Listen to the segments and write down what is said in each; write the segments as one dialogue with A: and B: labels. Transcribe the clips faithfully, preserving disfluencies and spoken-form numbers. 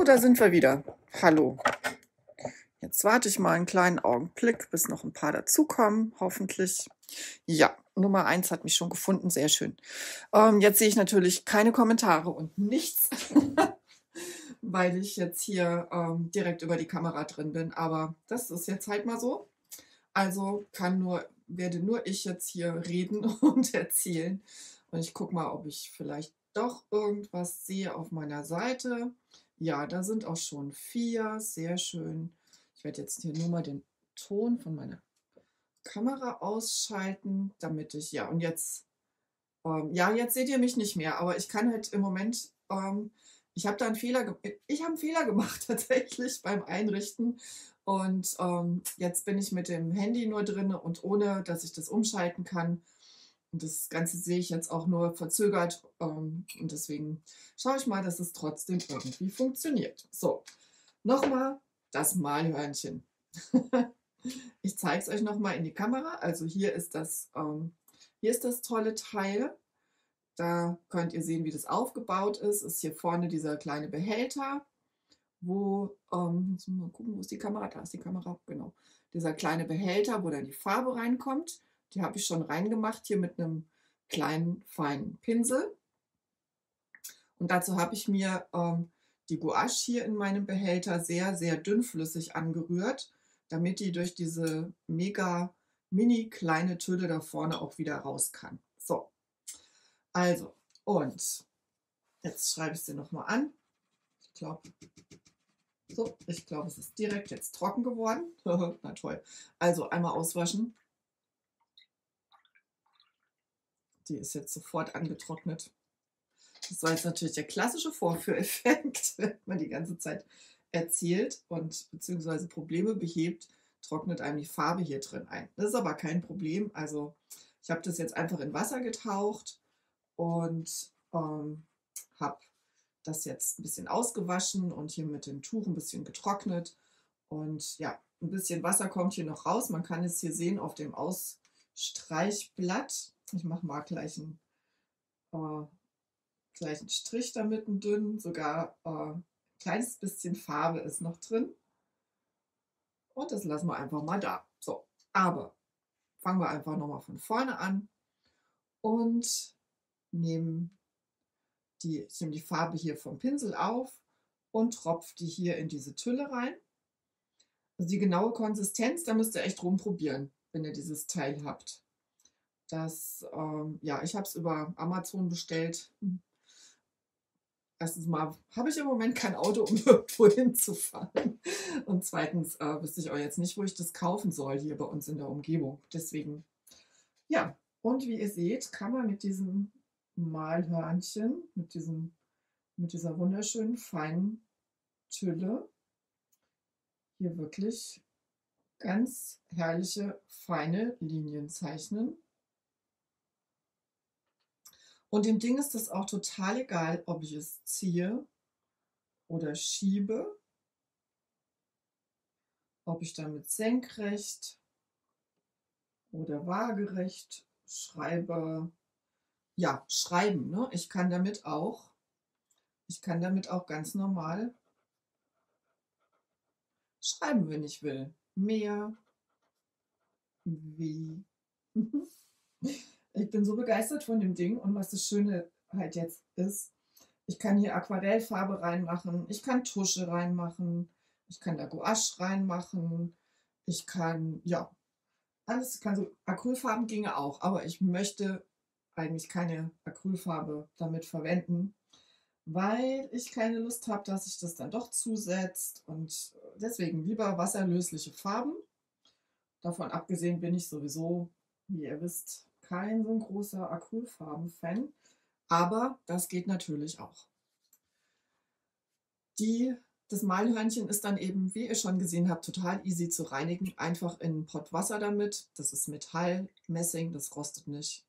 A: da sind wir wieder. Hallo. Jetzt warte ich mal einen kleinen Augenblick, bis noch ein paar dazukommen, hoffentlich. Ja, Nummer eins hat mich schon gefunden, sehr schön. Ähm, jetzt sehe ich natürlich keine Kommentare und nichts, weil ich jetzt hier ähm, direkt über die Kamera drin bin. Aber das ist jetzt halt mal so. Also kann nur, werde nur ich jetzt hier reden und erzählen. Und ich gucke mal, ob ich vielleicht doch irgendwas sehe auf meiner Seite. Ja, da sind auch schon vier. Sehr schön. Ich werde jetzt hier nur mal den Ton von meiner Kamera ausschalten, damit ich, ja, und jetzt, ähm, ja, jetzt seht ihr mich nicht mehr, aber ich kann halt im Moment, ähm, ich habe da einen Fehler, ge ich habe einen Fehler gemacht tatsächlich beim Einrichten und ähm, jetzt bin ich mit dem Handy nur drin und ohne, dass ich das umschalten kann. Und das Ganze sehe ich jetzt auch nur verzögert ähm, und deswegen schaue ich mal, dass es trotzdem irgendwie funktioniert. So, nochmal das Malhörnchen. Ich zeige es euch nochmal in die Kamera. Also hier ist das, ähm, hier ist das tolle Teil. Da könnt ihr sehen, wie das aufgebaut ist. Ist hier vorne dieser kleine Behälter, wo, ähm, mal gucken, wo ist die Kamera? Da ist die Kamera, genau. Dieser kleine Behälter, wo dann die Farbe reinkommt. Die habe ich schon reingemacht, hier mit einem kleinen, feinen Pinsel. Und dazu habe ich mir ähm, die Gouache hier in meinem Behälter sehr, sehr dünnflüssig angerührt, damit die durch diese mega mini kleine Tülle da vorne auch wieder raus kann. So, also, und jetzt schreibe ich sie nochmal an. Ich glaube, so, ich glaube, es ist direkt jetzt trocken geworden. Na toll. Also einmal auswaschen. Die ist jetzt sofort angetrocknet. Das war jetzt natürlich der klassische Vorführeffekt, wenn man die ganze Zeit erzählt und beziehungsweise Probleme behebt, trocknet einem die Farbe hier drin ein. Das ist aber kein Problem. Also ich habe das jetzt einfach in Wasser getaucht und ähm, habe das jetzt ein bisschen ausgewaschen und hier mit dem Tuch ein bisschen getrocknet. Und ja, ein bisschen Wasser kommt hier noch raus. Man kann es hier sehen auf dem Ausstreichblatt. Ich mache mal gleich einen, äh, gleich einen Strich damit, einen dünnen. Sogar äh, ein kleines bisschen Farbe ist noch drin. Und das lassen wir einfach mal da. So, aber fangen wir einfach nochmal von vorne an und nehmen die, ich nehme die Farbe hier vom Pinsel auf und tropfe die hier in diese Tülle rein. Also die genaue Konsistenz, da müsst ihr echt rumprobieren, wenn ihr dieses Teil habt. Das, ähm, ja, ich habe es über Amazon bestellt. Erstens mal habe ich im Moment kein Auto, um irgendwo hinzufahren. Und zweitens äh, wüsste ich auch jetzt nicht, wo ich das kaufen soll hier bei uns in der Umgebung. Deswegen, ja. Und wie ihr seht, kann man mit diesem Malhörnchen, mit, diesem, mit dieser wunderschönen feinen Tülle hier wirklich ganz herrliche, feine Linien zeichnen. Und dem Ding ist das auch total egal, ob ich es ziehe oder schiebe, ob ich damit senkrecht oder waagerecht schreibe. Ja, schreiben, ne? Ich kann damit auch, ich kann damit auch ganz normal schreiben, wenn ich will. Mehr, wie. Ich bin so begeistert von dem Ding und was das Schöne halt jetzt ist, ich kann hier Aquarellfarbe reinmachen, ich kann Tusche reinmachen, ich kann da Gouache reinmachen, ich kann, ja, alles, ich kann so, Acrylfarben ginge auch, aber ich möchte eigentlich keine Acrylfarbe damit verwenden, weil ich keine Lust habe, dass sich das dann doch zusetzt und deswegen lieber wasserlösliche Farben. Davon abgesehen bin ich sowieso, wie ihr wisst, kein so ein großer Acrylfarben-Fan, aber das geht natürlich auch. Die, das Malhörnchen ist dann eben, wie ihr schon gesehen habt, total easy zu reinigen. Einfach in einen Pott Wasser damit. Das ist Metall, Messing, das rostet nicht.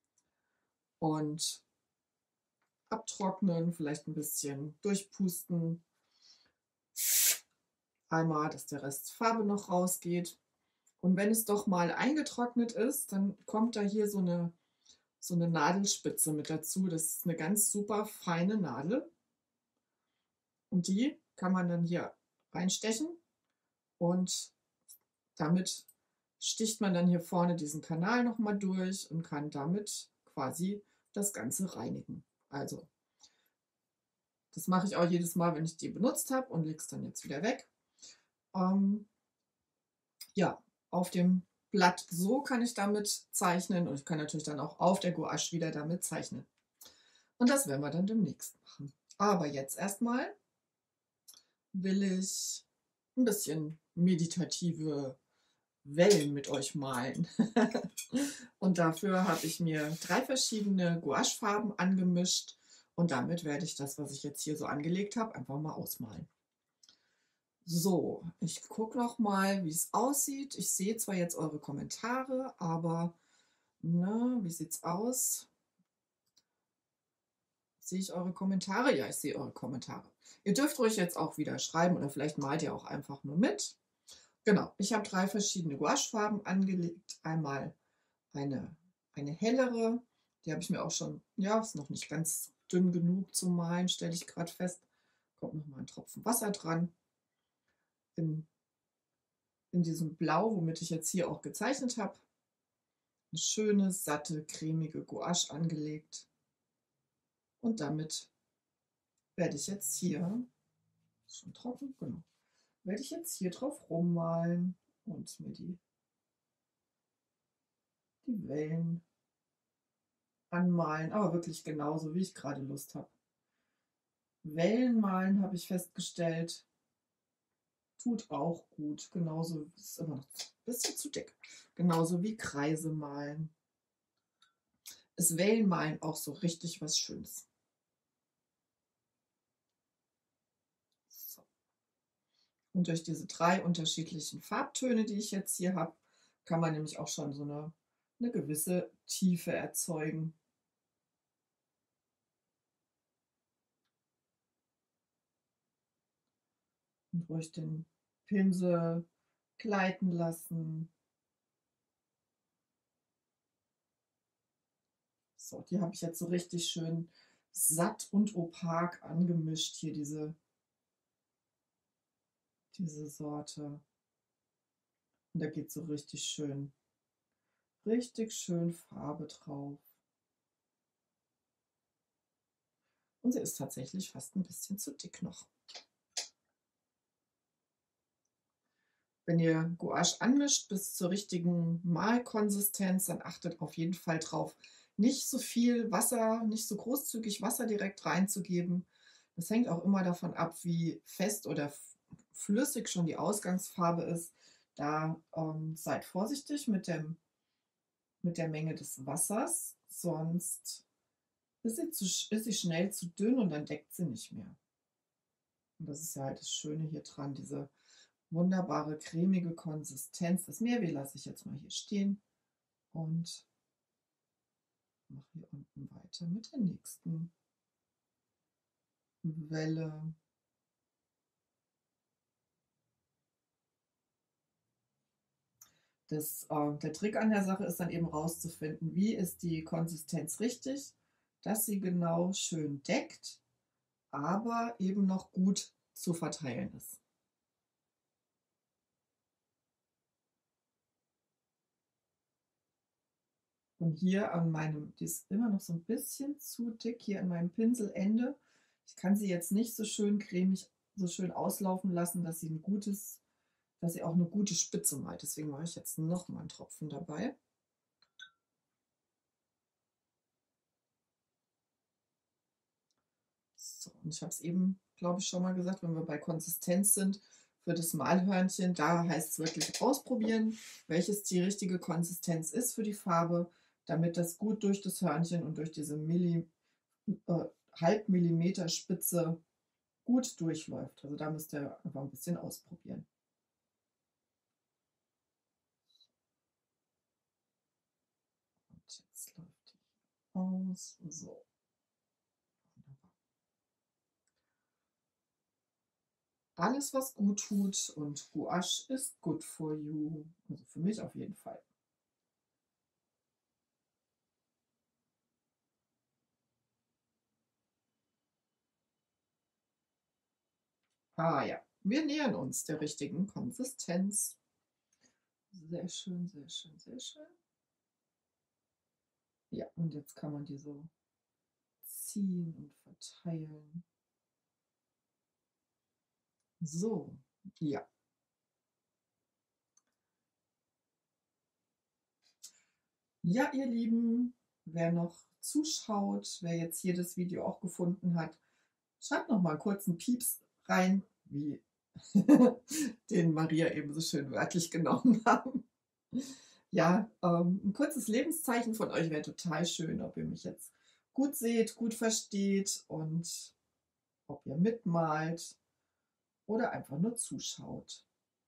A: Und abtrocknen, vielleicht ein bisschen durchpusten. Einmal, dass der Rest Farbe noch rausgeht. Und wenn es doch mal eingetrocknet ist, dann kommt da hier so eine, so eine Nadelspitze mit dazu. Das ist eine ganz super feine Nadel. Und die kann man dann hier reinstechen und damit sticht man dann hier vorne diesen Kanal noch mal durch und kann damit quasi das Ganze reinigen. Also, das mache ich auch jedes Mal, wenn ich die benutzt habe und lege es dann jetzt wieder weg. Ähm, ja, auf dem Blatt so kann ich damit zeichnen und ich kann natürlich dann auch auf der Gouache wieder damit zeichnen. Und das werden wir dann demnächst machen. Aber jetzt erstmal will ich ein bisschen meditative Wellen mit euch malen. Und dafür habe ich mir drei verschiedene Gouachefarben angemischt und damit werde ich das, was ich jetzt hier so angelegt habe, einfach mal ausmalen. So, ich gucke noch mal, wie es aussieht. Ich sehe zwar jetzt eure Kommentare, aber ne, wie sieht es aus? Sehe ich eure Kommentare? Ja, ich sehe eure Kommentare. Ihr dürft ruhig jetzt auch wieder schreiben oder vielleicht malt ihr auch einfach nur mit. Genau, ich habe drei verschiedene Gouachefarben angelegt. Einmal eine, eine hellere, die habe ich mir auch schon, ja, ist noch nicht ganz dünn genug zum Malen, stelle ich gerade fest. Kommt noch mal ein Tropfen Wasser dran. In, in diesem Blau, womit ich jetzt hier auch gezeichnet habe. Eine schöne, satte, cremige Gouache angelegt. Und damit werde ich jetzt hier, ist schon trocken, genau, werde ich jetzt hier drauf rummalen und mir die, die Wellen anmalen, aber wirklich genauso, wie ich gerade Lust habe. Wellen malen, habe ich festgestellt, tut auch gut, genauso, ist immer noch ein bisschen zu dick, genauso wie Kreise malen. Ist Wellenmalen auch so richtig was Schönes. So. Und durch diese drei unterschiedlichen Farbtöne, die ich jetzt hier habe, kann man nämlich auch schon so eine, eine gewisse Tiefe erzeugen. Und ruhig den Pinsel gleiten lassen. So, die habe ich jetzt so richtig schön satt und opak angemischt, hier diese, diese Sorte. Und da geht so richtig schön, richtig schön Farbe drauf. Und sie ist tatsächlich fast ein bisschen zu dick noch. Wenn ihr Gouache anmischt bis zur richtigen Malkonsistenz, dann achtet auf jeden Fall drauf, nicht so viel Wasser, nicht so großzügig Wasser direkt reinzugeben. Das hängt auch immer davon ab, wie fest oder flüssig schon die Ausgangsfarbe ist. Da ähm, seid vorsichtig mit, dem, mit der Menge des Wassers, sonst ist sie, zu, ist sie schnell zu dünn und dann deckt sie nicht mehr. Und das ist ja halt das Schöne hier dran, diese wunderbare cremige Konsistenz. Das Meermehl lasse ich jetzt mal hier stehen und mache hier unten weiter mit der nächsten Welle. Das, äh, der Trick an der Sache ist dann eben rauszufinden, wie ist die Konsistenz richtig, dass sie genau schön deckt, aber eben noch gut zu verteilen ist. Und hier an meinem, die ist immer noch so ein bisschen zu dick hier an meinem Pinselende. Ich kann sie jetzt nicht so schön cremig, so schön auslaufen lassen, dass sie ein gutes, dass sie auch eine gute Spitze malt. Deswegen mache ich jetzt noch mal einen Tropfen dabei. So, und ich habe es eben, glaube ich, schon mal gesagt, wenn wir bei Konsistenz sind, für das Malhörnchen, da heißt es wirklich ausprobieren, welches die richtige Konsistenz ist für die Farbe, damit das gut durch das Hörnchen und durch diese Milli, äh, halb Millimeter Spitze gut durchläuft. Also da müsst ihr einfach ein bisschen ausprobieren. Und jetzt läuft die aus. So. Alles, was gut tut und Gouache ist good for you. Also für mich auf jeden Fall. Ah ja, wir nähern uns der richtigen Konsistenz. Sehr schön, sehr schön, sehr schön. Ja, und jetzt kann man die so ziehen und verteilen. So, ja. Ja, ihr Lieben, wer noch zuschaut, wer jetzt hier das Video auch gefunden hat, schreibt noch mal kurz einen Pieps rein, wie den Maria eben so schön wörtlich genommen haben. Ja, ähm, ein kurzes Lebenszeichen von euch wäre total schön, ob ihr mich jetzt gut seht, gut versteht und ob ihr mitmalt oder einfach nur zuschaut.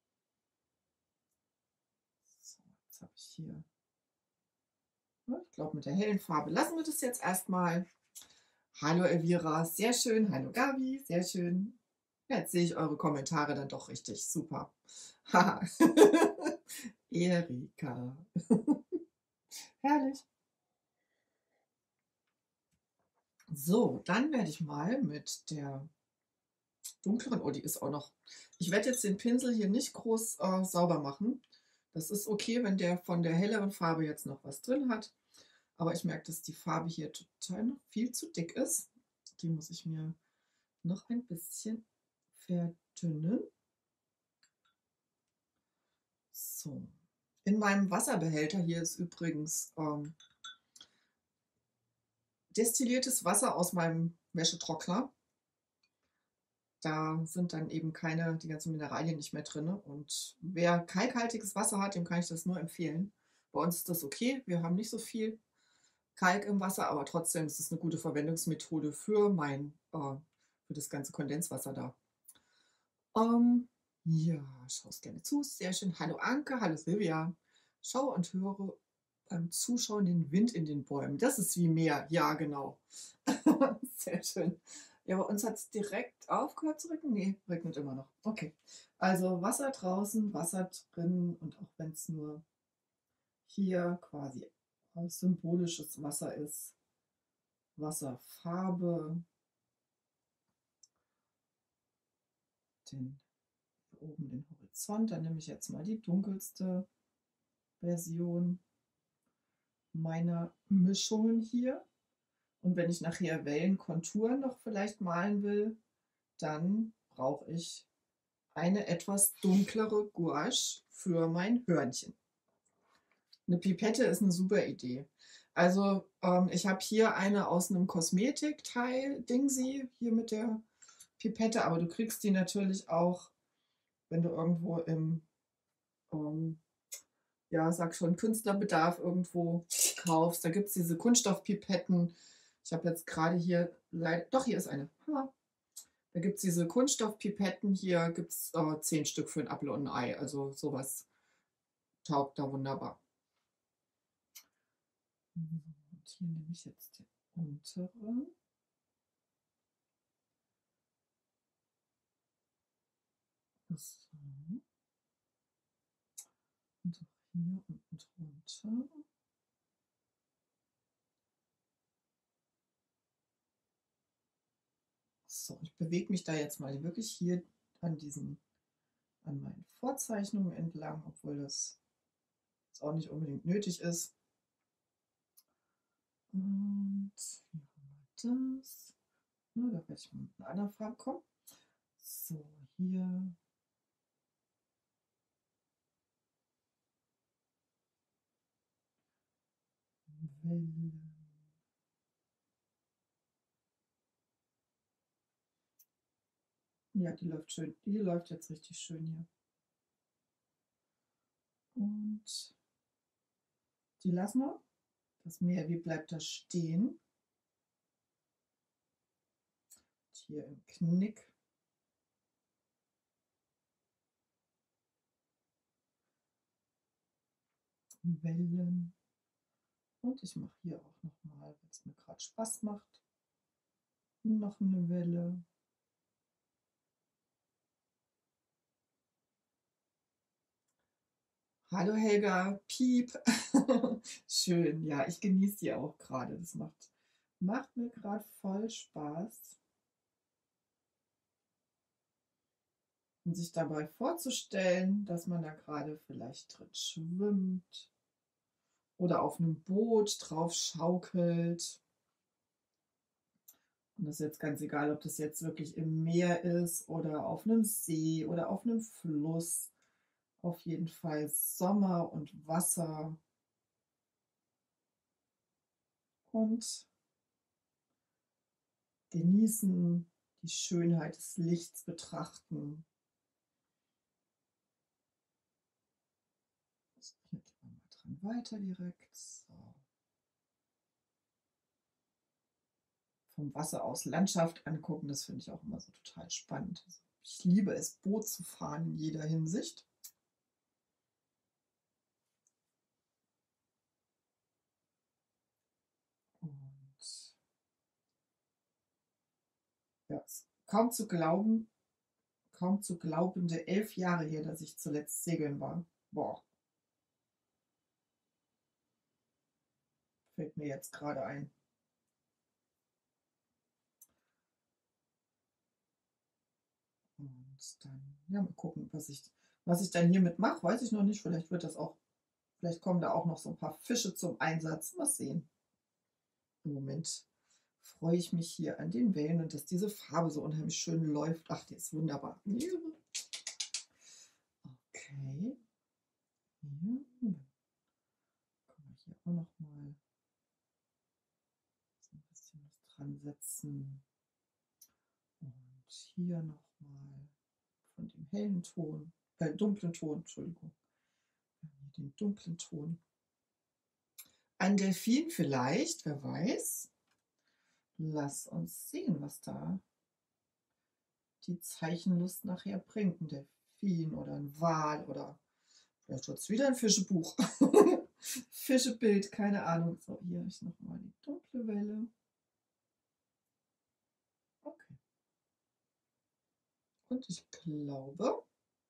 A: So, jetzt habe ich hier, ne, ich glaube mit der hellen Farbe lassen wir das jetzt erstmal. Hallo Elvira, sehr schön. Hallo Gabi, sehr schön. Ja, jetzt sehe ich eure Kommentare dann doch richtig. Super. Haha. Erika. Herrlich. So, dann werde ich mal mit der dunkleren, oh, die ist auch noch. Ich werde jetzt den Pinsel hier nicht groß äh, sauber machen. Das ist okay, wenn der von der helleren Farbe jetzt noch was drin hat. Aber ich merke, dass die Farbe hier total noch viel zu dick ist. Die muss ich mir noch ein bisschen verdünnen. So. In meinem Wasserbehälter hier ist übrigens ähm, destilliertes Wasser aus meinem Wäschetrockner. Da sind dann eben keine, die ganzen Mineralien nicht mehr drin. Und wer kalkhaltiges Wasser hat, dem kann ich das nur empfehlen. Bei uns ist das okay. Wir haben nicht so viel Kalk im Wasser, aber trotzdem ist es eine gute Verwendungsmethode für mein, äh, für das ganze Kondenswasser da. Ähm, ja, schaust gerne zu. Sehr schön. Hallo Anke, hallo Silvia. Schaue und höre beim Zuschauen den Wind in den Bäumen. Das ist wie Meer. Ja, genau. Sehr schön. Ja, bei uns hat es direkt aufgehört zu regnen. Nee, regnet immer noch. Okay. Also Wasser draußen, Wasser drin und auch wenn es nur hier quasi symbolisches Wasser ist. Wasserfarbe. Den, hier oben den Horizont. Dann nehme ich jetzt mal die dunkelste Version meiner Mischungen hier. Und wenn ich nachher Wellenkonturen noch vielleicht malen will, dann brauche ich eine etwas dunklere Gouache für mein Hörnchen. Eine Pipette ist eine super Idee. Also ähm, ich habe hier eine aus einem Kosmetikteil, Dingsy, hier mit der Pipette, aber du kriegst die natürlich auch, wenn du irgendwo im, ähm, ja, sag schon, Künstlerbedarf irgendwo kaufst. Da gibt es diese Kunststoffpipetten. Ich habe jetzt gerade hier, doch, hier ist eine. Ha. Da gibt es diese Kunststoffpipetten. Hier gibt es äh, zehn Stück für ein Apfel und ein Ei. Also sowas taugt da wunderbar. Und hier nehme ich jetzt den unteren. So. Und auch hier unten drunter. So, ich bewege mich da jetzt mal wirklich hier an diesen, an meinen Vorzeichnungen entlang, obwohl das jetzt auch nicht unbedingt nötig ist. Und hier haben wir das. Ja, da werde ich mal mit einer anderen Farbe kommen. So, hier. Welle. Ja, die läuft schön. Die läuft jetzt richtig schön hier. Und die lassen wir. Das Meer, wie bleibt das stehen? Und hier im Knick. Wellen. Und ich mache hier auch nochmal, wenn es mir gerade Spaß macht, noch eine Welle. Hallo Helga, Piep. Schön, ja, ich genieße die auch gerade. Das macht, macht mir gerade voll Spaß. Und sich dabei vorzustellen, dass man da gerade vielleicht drin schwimmt oder auf einem Boot drauf schaukelt. Und das ist jetzt ganz egal, ob das jetzt wirklich im Meer ist oder auf einem See oder auf einem Fluss. Auf jeden Fall Sommer und Wasser und genießen, die Schönheit des Lichts betrachten. So, hier gehen wir mal dran weiter direkt. So. Vom Wasser aus Landschaft angucken, das finde ich auch immer so total spannend. Also ich liebe es, Boot zu fahren in jeder Hinsicht. Und ja, ist kaum zu glauben, kaum zu glaubende elf Jahre her, dass ich zuletzt segeln war. Boah, fällt mir jetzt gerade ein. Und dann, ja, mal gucken, was ich, was ich dann hiermit mache, weiß ich noch nicht. Vielleicht wird das auch, vielleicht kommen da auch noch so ein paar Fische zum Einsatz. Mal sehen. Im Moment freue ich mich hier an den Wellen und dass diese Farbe so unheimlich schön läuft. Ach, die ist wunderbar. Okay. Hier. Können wir hier auch noch mal so ein bisschen was dran setzen. Und hier noch mal von dem hellen Ton, äh, dunklen Ton, Entschuldigung. Den dunklen Ton. Ein Delfin vielleicht, wer weiß. Lass uns sehen, was da die Zeichenlust nachher bringt. Ein Delfin oder ein Wal oder vielleicht wird es wieder ein Fischebuch. Fischebild, keine Ahnung. So, hier habe ich nochmal die dunkle Welle. Okay. Und ich glaube,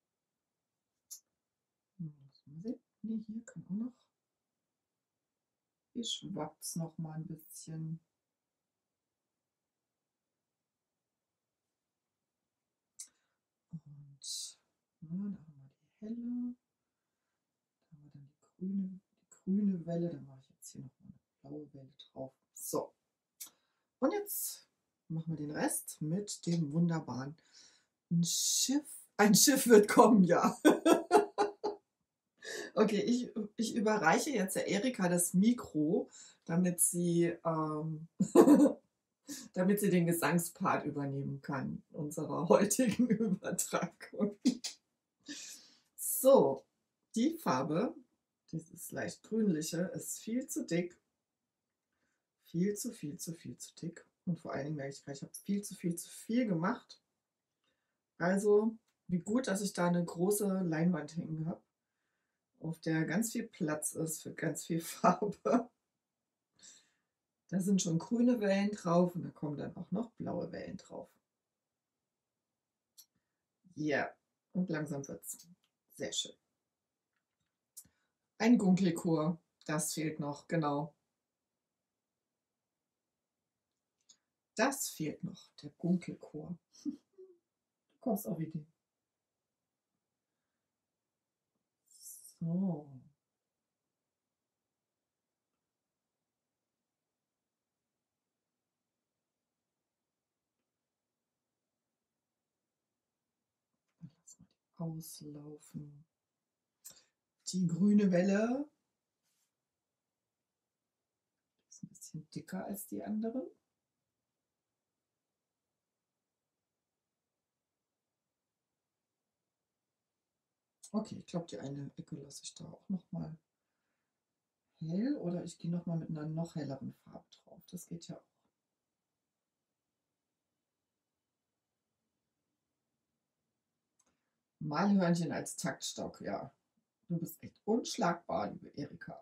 A: nee, hier kann auch noch. Hier schwappt es noch mal ein bisschen. Und ja, da haben wir die helle. Da haben wir dann die grüne, die grüne Welle. Da mache ich jetzt hier noch mal eine blaue Welle drauf. So. Und jetzt machen wir den Rest mit dem wunderbaren ein Schiff. Ein Schiff wird kommen, ja. Okay, ich, ich überreiche jetzt der Erika das Mikro, damit sie, ähm, damit sie den Gesangspart übernehmen kann, unserer heutigen Übertragung. So, die Farbe, dieses leicht grünliche, ist viel zu dick. Viel zu viel, zu viel, zu dick. Und vor allen Dingen merke ich gerade, ich habe viel zu viel, zu viel gemacht. Also, wie gut, dass ich da eine große Leinwand hängen habe, auf der ganz viel Platz ist für ganz viel Farbe. Da sind schon grüne Wellen drauf und da kommen dann auch noch blaue Wellen drauf. Ja, yeah. Und langsam wird's. Sehr schön. Ein Gunkelchor, das fehlt noch, genau. Das fehlt noch, der Gunkelchor. Du kommst auf Idee. So. Lass mal die auslaufen. Die grüne Welle ist ein bisschen dicker als die anderen. Okay, ich glaube, die eine Ecke lasse ich da auch noch mal hell oder ich gehe noch mal mit einer noch helleren Farbe drauf. Das geht ja auch. Malhörnchen als Taktstock, ja. Du bist echt unschlagbar, liebe Erika.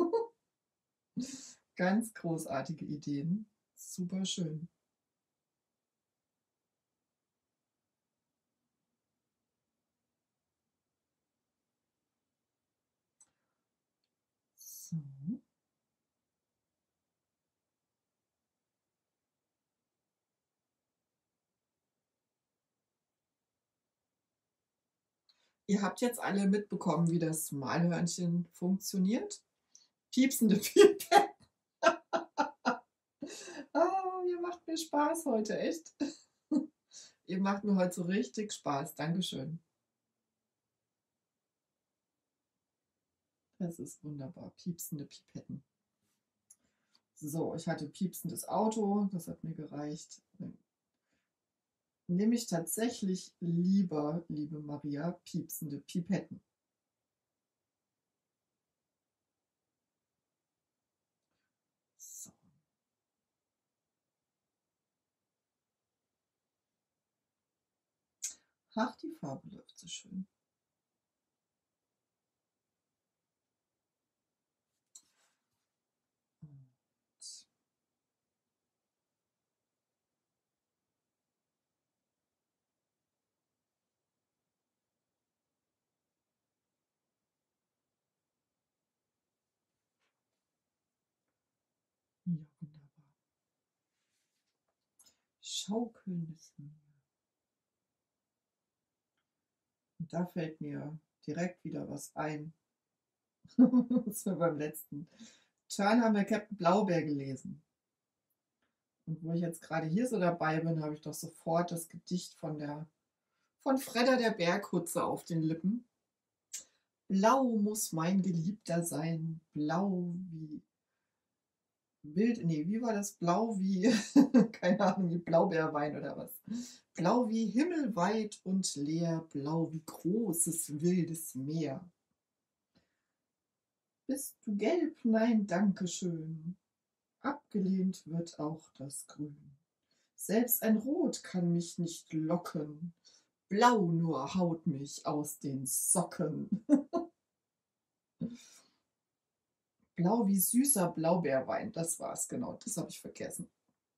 A: Ganz großartige Ideen. Super schön. So. Ihr habt jetzt alle mitbekommen, wie das Malhörnchen funktioniert. Piepsende Piepette. Ah, ihr macht mir Spaß heute, echt. Ihr macht mir heute so richtig Spaß. Dankeschön. Das ist wunderbar. Piepsende Pipetten. So, ich hatte piepsendes Auto, das hat mir gereicht. Nehme ich tatsächlich lieber, liebe Maria, piepsende Pipetten. So. Ach, die Farbe läuft so schön. Ja, wunderbar. Schaukelndes Meer. Und da fällt mir direkt wieder was ein. Das war beim letzten Turn haben wir Captain Blaubeer gelesen. Und wo ich jetzt gerade hier so dabei bin, habe ich doch sofort das Gedicht von der von Fredda der Berghutze auf den Lippen. Blau muss mein Geliebter sein, blau wie wild, nee, wie war das? Blau wie, keine Ahnung, wie Blaubeerwein oder was? Blau wie himmelweit und leer, blau wie großes wildes Meer. Bist du gelb? Nein, danke schön. Abgelehnt wird auch das Grün. Selbst ein Rot kann mich nicht locken. Blau nur haut mich aus den Socken. Blau wie süßer Blaubeerwein, das war's, genau, das habe ich vergessen.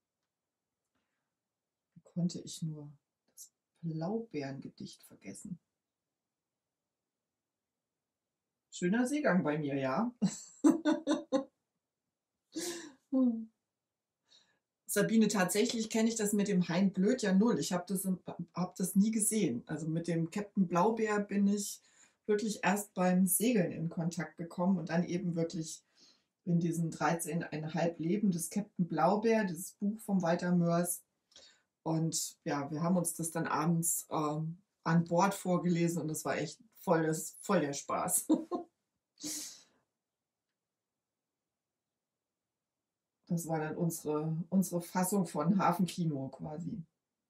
A: Wie konnte ich nur das Blaubeerengedicht vergessen? Schöner Seegang bei mir, ja. Sabine, tatsächlich kenne ich das mit dem Hein Blöd ja null. Ich habe das, hab das nie gesehen. Also mit dem Captain Blaubeer bin ich wirklich erst beim Segeln in Kontakt gekommen und dann eben wirklich in diesen dreizehn Komma fünf Leben des Captain Blaubeer, dieses Buch von Walter Mörs. Und ja, wir haben uns das dann abends ähm, an Bord vorgelesen und das war echt voll, das, voll der Spaß. Das war dann unsere, unsere Fassung von Hafenkino quasi.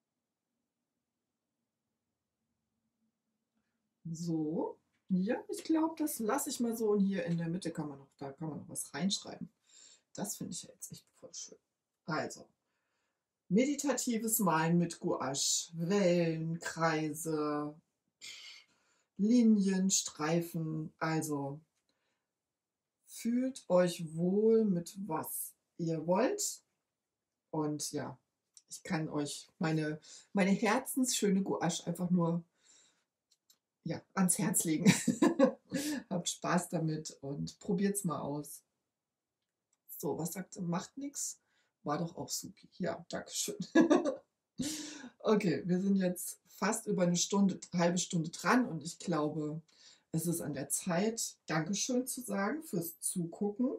A: So, ja, ich glaube, das lasse ich mal so. Und hier in der Mitte kann man noch, da kann man noch was reinschreiben. Das finde ich ja jetzt echt voll schön. Also, meditatives Malen mit Gouache, Wellen, Kreise, Linien, Streifen. Also, fühlt euch wohl mit was ihr wollt. Und ja, ich kann euch meine, meine herzensschöne Gouache einfach nur ja, ans Herz legen. Habt Spaß damit und probiert's mal aus. So, was sagt sie? Macht nichts? War doch auch supi. Ja, Dankeschön. Okay, wir sind jetzt fast über eine Stunde, eine halbe Stunde dran und ich glaube, es ist an der Zeit, Dankeschön zu sagen fürs Zugucken.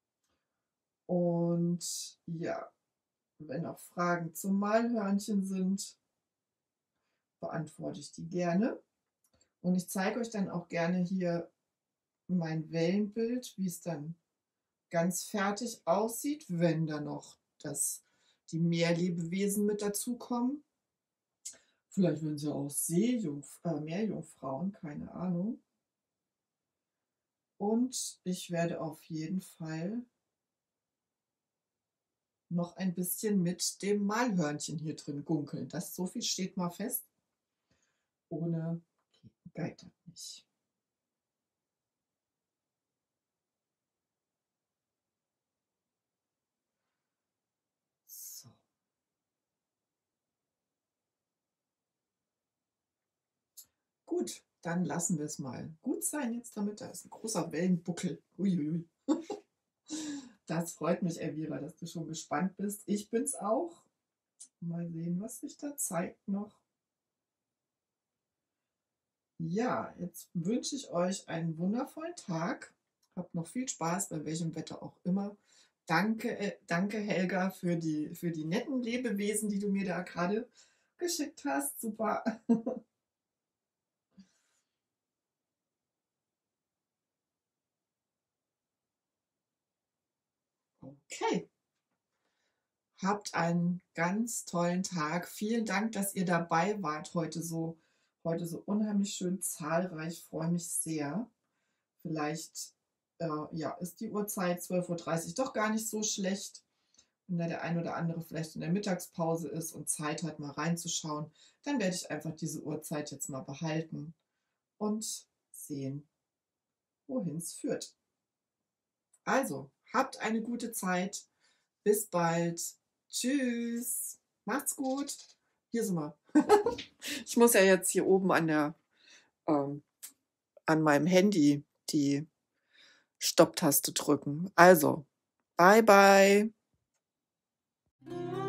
A: Und ja, wenn noch Fragen zum Malhörnchen sind, beantworte ich die gerne. Und ich zeige euch dann auch gerne hier mein Wellenbild, wie es dann ganz fertig aussieht, wenn da noch das, die Meerlebewesen mit dazukommen. Vielleicht werden sie auch Seejungf äh, Meerjungfrauen, keine Ahnung. Und ich werde auf jeden Fall noch ein bisschen mit dem Malhörnchen hier drin gunkeln. Das so viel steht mal fest. Ohne geht das nicht. So. Gut, dann lassen wir es mal gut sein jetzt damit. Da ist ein großer Wellenbuckel. Uiuiui. Das freut mich, Elvira, dass du schon gespannt bist. Ich bin's auch. Mal sehen, was sich da zeigt noch. Ja, jetzt wünsche ich euch einen wundervollen Tag. Habt noch viel Spaß, bei welchem Wetter auch immer. Danke, äh, danke Helga für die, für die netten Lebewesen, die du mir da gerade geschickt hast. Super. Okay. Habt einen ganz tollen Tag. Vielen Dank, dass ihr dabei wart heute so, heute so unheimlich schön zahlreich. Ich freue mich sehr. Vielleicht äh, ja, ist die Uhrzeit zwölf Uhr dreißig doch gar nicht so schlecht. Wenn da der ein oder andere vielleicht in der Mittagspause ist und Zeit hat, mal reinzuschauen, dann werde ich einfach diese Uhrzeit jetzt mal behalten und sehen, wohin es führt. Also, habt eine gute Zeit. Bis bald. Tschüss. Macht's gut. Hier sind wir. Ich muss ja jetzt hier oben an der ähm, an meinem Handy die Stopptaste drücken. Also, bye bye.